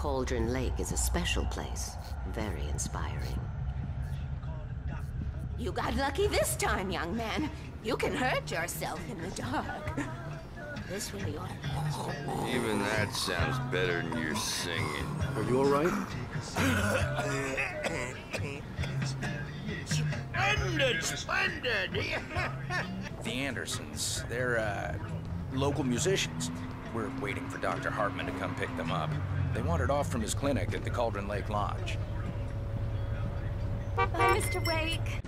Cauldron Lake is a special place. Very inspiring. You got lucky this time, young man. You can hurt yourself in the dark. This really ought to... Even that sounds better than your singing. Are you all right? Splendid! Splendid! The Andersons, they're, local musicians. We're waiting for Dr. Hartman to come pick them up. They wandered off from his clinic at the Cauldron Lake Lodge. Bye, Mr. Wake.